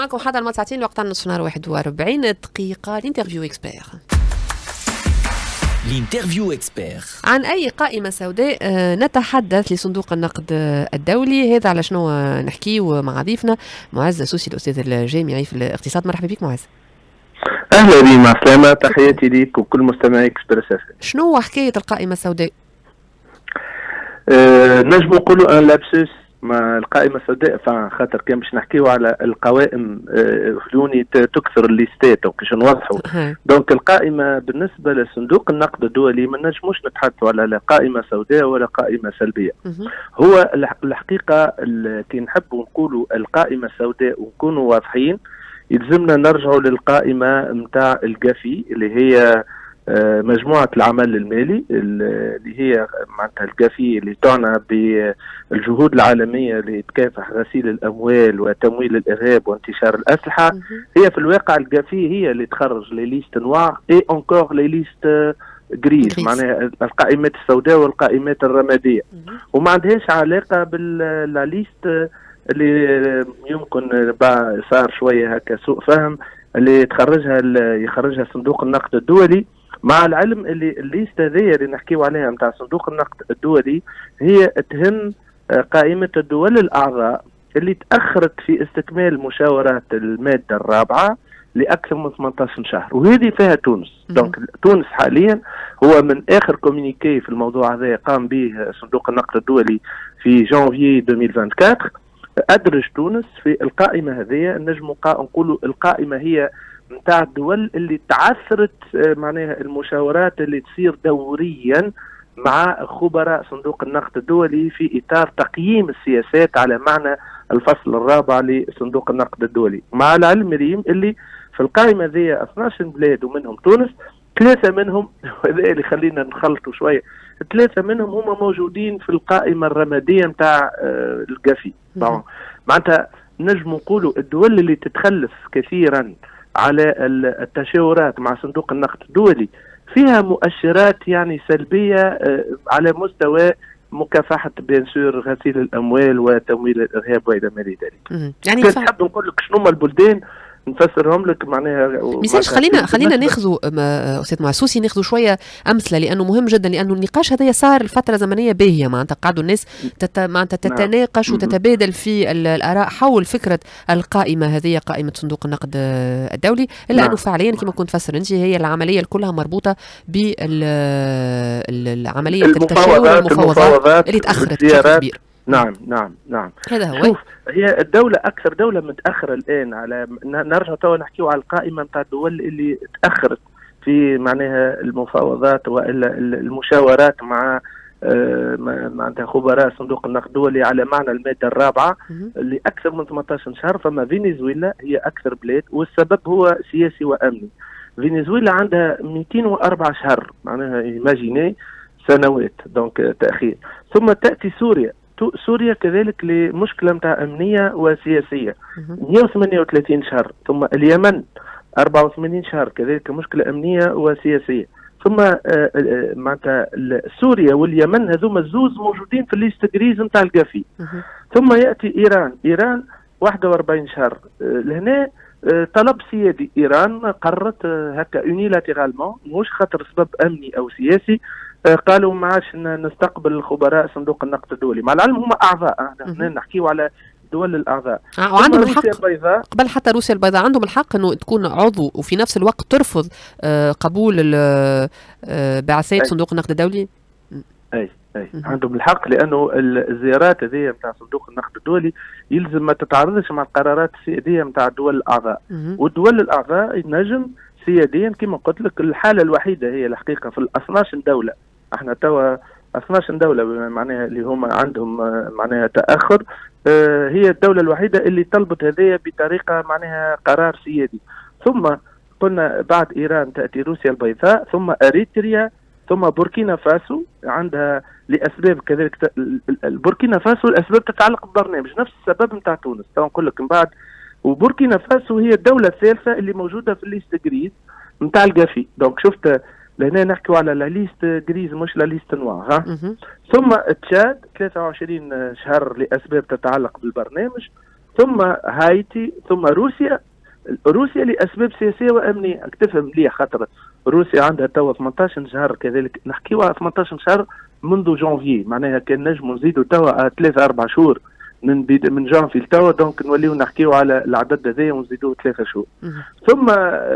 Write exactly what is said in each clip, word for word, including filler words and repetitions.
معكم حتى الماء ساعتين الوقت عندنا نصف نهار واحد وأربعين دقيقة. الانترفيو اكسبير. الانترفيو اكسبير عن أي قائمة سوداء نتحدث لصندوق النقد الدولي. هذا على شنو نحكيه مع ضيفنا معز السوسي الأستاذ الجامعي في الاقتصاد. مرحبا بك معز. اهلا بي مع السلامه، تحياتي ليك وكل مستمعي اكسبريس اف ام. شنو هو حكايه القائمه السوداء؟ أه نجم نقولوا ان لابسوس مع القائمه السوداء، فخاطر كان باش نحكيو على القوائم أه خلوني تكثر الليستات وكيش نوضحوا. دونك القائمه بالنسبه لصندوق النقد الدولي ما نجموش نتحدثوا على لا قائمه سوداء ولا قائمه سلبيه. هو الحقيقه كي نحبوا نقولوا القائمه السوداء ونكونوا واضحين يلزمنا نرجعوا للقائمة متاع الجافي اللي هي مجموعة العمل المالي اللي هي معناتها الجافي اللي تعنى بالجهود العالمية لتكافح غسيل الأموال وتمويل الإرهاب وانتشار الأسلحة. هي في الواقع الجافي هي اللي تخرج لي ليست نوار اي انكور لي ليست جريز، معناها القائمات السوداء والقائمات الرمادية، وما عندهاش علاقة بالليست اللي يمكن صار شويه هكا سوء فهم اللي تخرجها يخرجها صندوق النقد الدولي. مع العلم اللي الليست هذه اللي نحكيو عليها نتاع صندوق النقد الدولي هي تهم قائمه الدول الاعضاء اللي تاخرت في استكمال مشاورات الماده الرابعه لاكثر من ثمانية عشر شهر، وهذه فيها تونس. دونك تونس حاليا هو من اخر كومينيكي في الموضوع هذا قام به صندوق النقد الدولي في جانفي ألفين وأربعة وعشرين، أدرج تونس في القائمة هذه. نجم نقولوا القائمة هي نتاع الدول اللي تعثرت معناها المشاورات اللي تصير دوريا مع خبراء صندوق النقد الدولي في إطار تقييم السياسات على معنى الفصل الرابع لصندوق النقد الدولي. مع العلم ريم اللي في القائمة هذه اثني عشر بلاد ومنهم تونس، ثلاثة منهم وهذا اللي خلينا نخلطوا شوية، ثلاثة منهم هم موجودين في القائمة الرمادية نتاع الجافي. طبعا معناتها نجم نقولوا الدول اللي تتخلف كثيرا على التشاورات مع صندوق النقد الدولي فيها مؤشرات يعني سلبية على مستوى مكافحة بيان سور غسيل الأموال وتمويل الإرهاب وإلى ما إلى ذلك. يعني نحب نقول لك شنو هما البلدان نفسرهم لك معناها. ميساج خلينا خلينا ناخذوا استاذ معسوسي ناخذوا شويه امثله لانه مهم جدا، لانه النقاش هذا صار لفتره زمنيه باهيه معناتها قعدوا الناس تت... معناتها تتناقش وتتبادل في الاراء حول فكره القائمه هذه قائمه صندوق النقد الدولي، الا انه فعليا كما كنت تفسر انت هي العمليه كلها مربوطه بالعمليه التشاور والمفاوضات اللي تاخرت بشكل كبير. نعم نعم نعم هذا هو. شوف هي الدولة أكثر دولة متأخرة الآن على نرجع توا نحكيو على القائمة نتاع الدول اللي تأخرت في معناها المفاوضات وإلا المشاورات مع معناتها خبراء صندوق النقد الدولي على معنى المادة الرابعة اللي أكثر من ثمانية عشر شهر. فما فنزويلا هي أكثر بلاد والسبب هو سياسي وأمني. فنزويلا عندها مئتين وأربعة شهر معناها إيماجيني سنوات دونك تأخير. ثم تأتي سوريا. سوريا كذلك لمشكلة متاع أمنية وسياسية مئة وثمانية وثلاثين شهر. ثم اليمن أربعة وثمانين شهر كذلك مشكلة أمنية وسياسية. ثم معناتها سوريا واليمن هذوما الزوز موجودين في الليست جريز نتاع الجافي. ثم يأتي إيران. إيران واحد وأربعين شهر. لهنا طلب سيادي. إيران قررت هكا يونيلاتيرالمون مش خاطر سبب أمني أو سياسي، قالوا ما عادش نستقبل خبراء صندوق النقد الدولي. مع العلم هم اعضاء، احنا نحكيو على دول الاعضاء آه وعندهم الحق البيضاء. قبل حتى روسيا البيضاء عندهم الحق انه تكون عضو وفي نفس الوقت ترفض آه قبول آه بعثات صندوق النقد الدولي. اي اي عندهم الحق، لانه الزيارات هذه نتاع صندوق النقد الدولي يلزم ما تتعارضش مع القرارات السياديه نتاع الدول الاعضاء. والدول الاعضاء ينجم سياديا كما قلت لك. الحاله الوحيده هي الحقيقه في ال اثني عشر دوله، احنا توا اثني عشر دوله معناها اللي هما عندهم معناها تاخر، اه هي الدوله الوحيده اللي طلبت هذه بطريقه معناها قرار سيادي. ثم قلنا بعد ايران تاتي روسيا البيضاء، ثم اريتريا، ثم بوركينا فاسو عندها لاسباب كذلك. بوركينا فاسو الاسباب تتعلق بالبرنامج نفس السبب نتاع تونس. تو نقول لك من بعد. وبوركينا فاسو هي الدوله الثالثه اللي موجوده في الليست جريز نتاع الجافي. دونك شفت لهنا نحكيو على لا ليست جريز مش لا ليست نوار. ها ثم تشاد ثلاثة وعشرين شهر لاسباب تتعلق بالبرنامج. ثم هايتي، ثم روسيا. روسيا لاسباب سياسيه وامنيه، تفهم مليح، خاطر روسيا عندها توا ثمانية عشر شهر، كذلك نحكيو على ثمانية عشر شهر منذ جانفي، معناها كان نجموا نزيدوا توا ثلاثة أربع شهور من بيد من جانفي لتوا، دونك نوليو نحكيو على العدد هذايا ونزيدوه ثلاثة شهور. ثم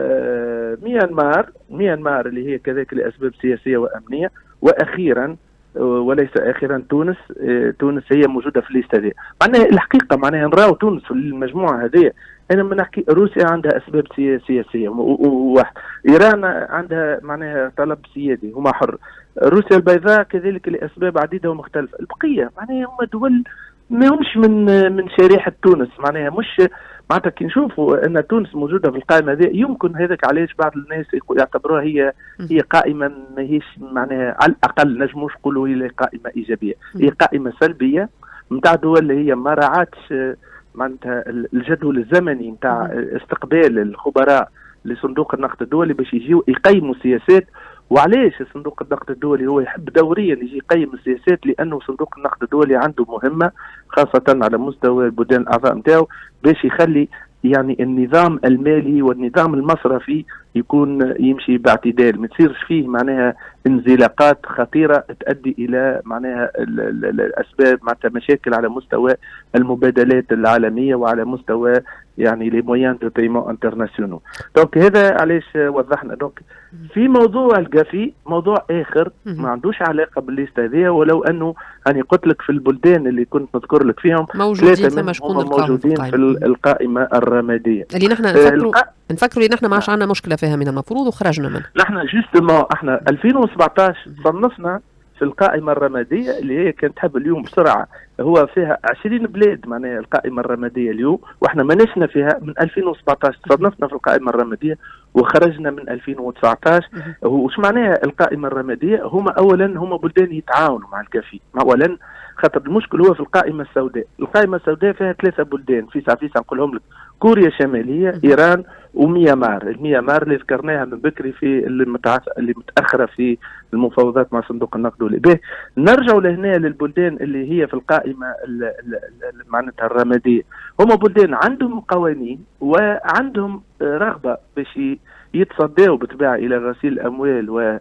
آه ميانمار، ميانمار اللي هي كذلك لاسباب سياسيه وامنيه. واخيرا وليس اخيرا تونس. آه تونس هي موجوده في الليست هذه. معناها الحقيقه معناها نراو تونس في المجموعه هذه. انا ما نحكي روسيا عندها اسباب سياسيه وواحد، ايران عندها معناها طلب سيادي هما حر، روسيا البيضاء كذلك لاسباب عديده ومختلفه. البقيه معناها هما دول ما همش من من شريحه تونس، معناها مش معناتها كي نشوفوا ان تونس موجوده في القائمه هذه، يمكن هذاك علاش بعض الناس يعتبروها هي هي قائمه ماهيش معناها، على الاقل نجموش نقولوا هي قائمه ايجابيه، هي قائمه سلبيه نتاع دول اللي هي ما راعتش معناتها الجدول الزمني نتاع استقبال الخبراء لصندوق النقد الدولي باش يجيو يقيموا سياسات. وعلاش صندوق النقد الدولي هو يحب دوريا يجي يقيم السياسات؟ لانه صندوق النقد الدولي عنده مهمه خاصه على مستوى البلدان الاعضاء نتاعو باش يخلي يعني النظام المالي والنظام المصرفي يكون يمشي باعتدال، ما تصيرش فيه معناها انزلاقات خطيره تؤدي الى معناها الاسباب معناتها مشاكل على مستوى المبادلات العالميه وعلى مستوى يعني لي مويان دو بايمون انترناسيونال. دونك هذا علاش وضحنا. دونك في موضوع القافي موضوع اخر ما عندوش علاقه بالليست هذه، ولو انه انا قلت لك في البلدان اللي كنت نذكر لك فيهم موجودين منهم موجودين في القائمه الرماديه اللي نحن نفكروا آه نفكروا اللي نحن ما عادش عندنا مشكله فيها من المفروض وخرجنا منها. نحن جوستومون احنا ألفين وسبعطاش صنفنا في القائمه الرماديه اللي هي كانت تحب اليوم بسرعه، هو فيها عشرين بلاد معناها القائمه الرماديه اليوم، واحنا ماناشنا فيها من ألفين وسبعطاش، صنفنا في القائمه الرماديه وخرجنا من ألفين وتسعطاش. وش معناها القائمه الرماديه؟ هما اولا هما بلدان يتعاونوا مع الكافي، اولا خاطر المشكل هو في القائمه السوداء. القائمه السوداء فيها ثلاثه بلدان فيسع فيسع نقولهم لك، كوريا الشماليه، ايران، وميامار. الميامار اللي ذكرناها من بكري في اللي متعث... اللي متاخره في المفاوضات مع صندوق النقد الدولي. به نرجعوا لهنا للبلدان اللي هي في القائمه ال... ال... ال... معناتها الرماديه، هم بلدان عندهم قوانين وعندهم رغبه باش يتصدوا بالطبيعه الى غسيل الاموال و...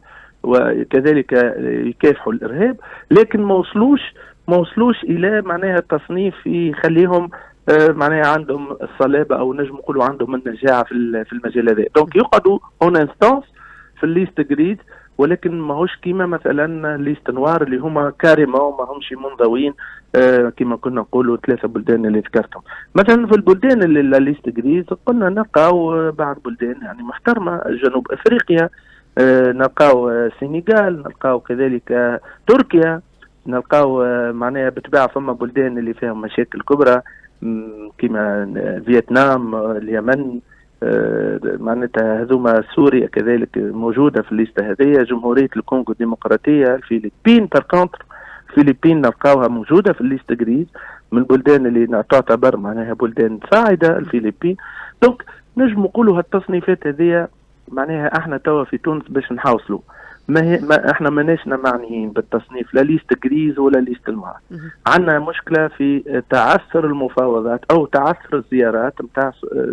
وكذلك يكافحوا الارهاب، لكن ما وصلوش ما وصلوش الى معناها تصنيف يخليهم آه معناها عندهم الصلابه او نجم نقولوا عندهم النجاعه في في المجال هذا. دونك يقعدوا اون انستانس في الليست جريد، ولكن ماهوش كيما مثلا ليست نوار اللي هما كاريمون ما همش منضوين آه كما كنا نقولوا ثلاثه بلدان اللي ذكرتهم. مثلا في البلدان اللي الليست جريد قلنا نلقاو بعض بلدان يعني محترمه، جنوب افريقيا، آه نلقاو السنغال، نلقاو كذلك آه تركيا، نلقاو آه معناها بالطبيعه فما بلدان اللي فيهم مشاكل كبرى كما فيتنام، اليمن، آه معناتها هذوما، سوريا كذلك موجوده في الليسته هذه، جمهوريه الكونغو الديمقراطيه، الفلبين. باركونتر الفلبين نلقاوها موجوده في الليست جريد من البلدان اللي تعتبر معناها بلدان صاعده الفلبين. دونك نجم نقولوا هالتصنيفات هذه معناها احنا توا في تونس باش نحاوصلوا، ما, هي ما احنا ماناشنا معنيين بالتصنيف لا ليست جريز ولا ليست المار. عندنا مشكله في تعثر المفاوضات او تعثر الزيارات نتاع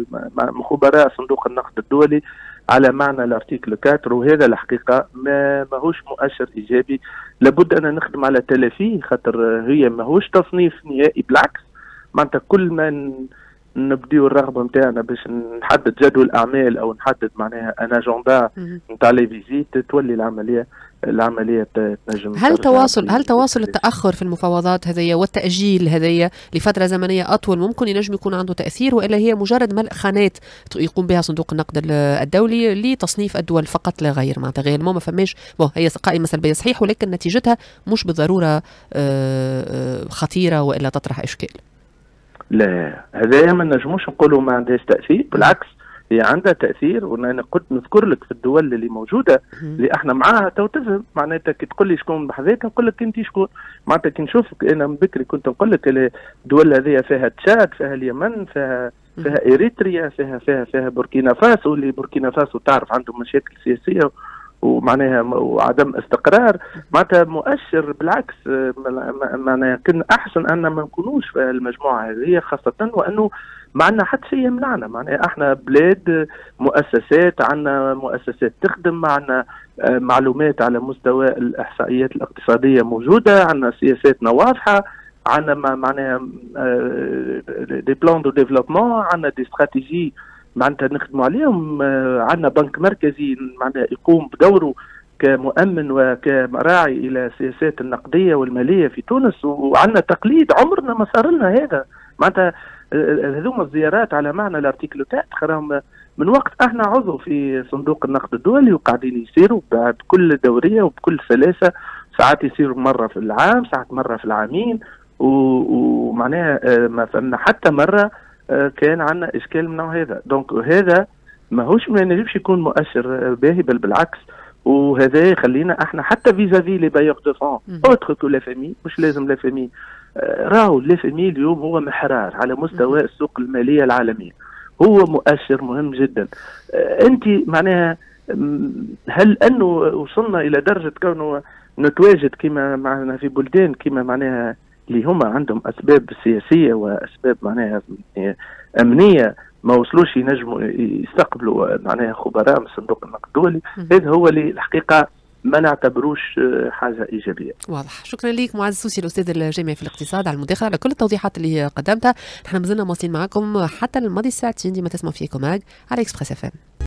خبراء صندوق النقد الدولي على معنى الارتيكل أربعة، وهذا الحقيقه ما ماهوش مؤشر ايجابي، لابد ان نخدم على تلافيه، خاطر هي ماهوش تصنيف نهائي، بالعكس معناتها كل ما نبديو الرغبه نتاعنا باش نحدد جدول اعمال او نحدد معناها ان اجندا نتاع لي فيزيت، تولي العمليه العمليه تنجم. هل تواصل هل تواصل التاخر في المفاوضات هذيا والتاجيل هذيا لفتره زمنيه اطول ممكن ينجم يكون عنده تاثير، والا هي مجرد ملء خانات يقوم بها صندوق النقد الدولي لتصنيف الدول فقط لا غير؟ معناتها غير ما فماش هي قائمه سلبيه صحيح، ولكن نتيجتها مش بالضروره خطيره والا تطرح اشكال. لا، هذايا ما نجموش نقولوا ما عندهاش تاثير، بالعكس هي عندها تاثير. وانا قلت نذكر لك في الدول اللي موجوده اللي احنا معاها تو تفهم معناتها. كي تقول لي شكون بحذاك نقول لك انت شكون، معناتها كي نشوفك انا من بكري كنت نقول لك الدول هذه فيها تشاد، فيها اليمن، فيها فيها اريتريا، فيها فيها فيها بوركينا فاسو، اللي بوركينا فاسو تعرف عندهم مشاكل سياسيه ومعناها وعدم استقرار معناتها مؤشر بالعكس. معناها كان احسن ان ما نكونوش في المجموعه هذه، خاصه وانه ما عندنا حتى شيء يمنعنا. معناها احنا بلاد مؤسسات، عندنا مؤسسات تخدم، معنا معلومات على مستوى الاحصائيات الاقتصاديه موجوده، عندنا سياساتنا واضحه، عندنا معناها دي بلان دو ديفلوبمون، عندنا دي استراتيجي معناتها نخدموا عليهم، عندنا بنك مركزي معناتها يقوم بدوره كمؤمن وكمراعي الى السياسات النقديه والماليه في تونس، وعندنا تقليد عمرنا ما صار لنا هذا. معناتها هذوما الزيارات على معنى الارتيكل تاعهم من وقت احنا عضو في صندوق النقد الدولي وقاعدين يصيروا بكل دوريه وبكل سلاسه، ساعات يصيروا مره في العام، ساعات مره في العامين، ومعناها ما فهمنا حتى مره كان عندنا اشكال من نوع هذا. دونك هذا ماهوش ما ينجمش يكون مؤشر باهي، بل بالعكس، وهذا يخلينا احنا حتى فيزافي لي بايور دو فون اوتر كو لا فامي، مش لازم لا فامي، راهو لا فامي اليوم هو محرار على مستوى السوق الماليه العالميه، هو مؤشر مهم جدا. انت معناها هل انه وصلنا الى درجه كونه نتواجد كما معنا في بلدان كما معناها اللي هما عندهم اسباب سياسيه واسباب معناها امنيه ما وصلوش ينجموا يستقبلوا معناها خبراء من صندوق النقد الدولي؟ هذا هو اللي الحقيقه ما نعتبروش حاجه ايجابيه. واضح. شكرا لك معز السوسي الاستاذ الجامعي في الاقتصاد على المداخله، على كل التوضيحات اللي قدمتها. نحن مازلنا مواصلين معكم حتى الماضي الساعه تسعين ديما تسمعوا فيكم على اكسبريس اف ام.